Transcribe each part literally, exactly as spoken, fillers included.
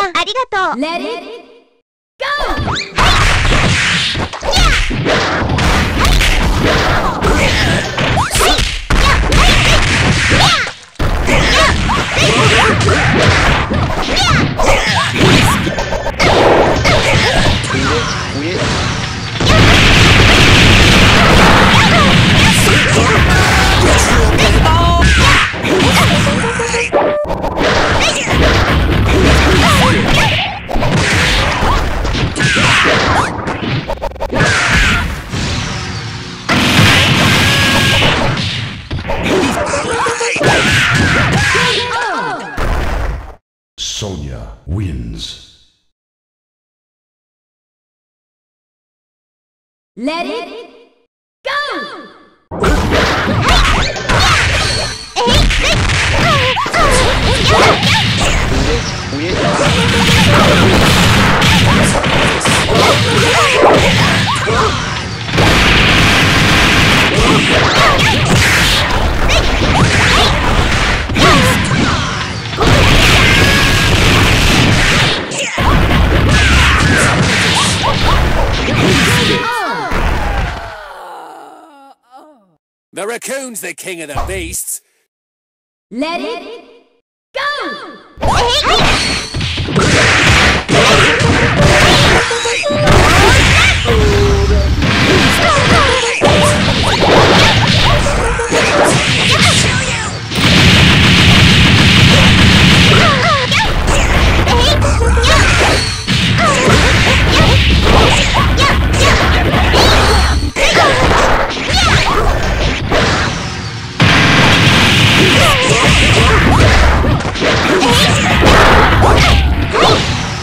ありがとう。 Let it go! Sonya wins. Let it go! The raccoon's the king of the beasts. Let it go!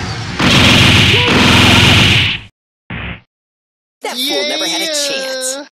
That fool never had a chance.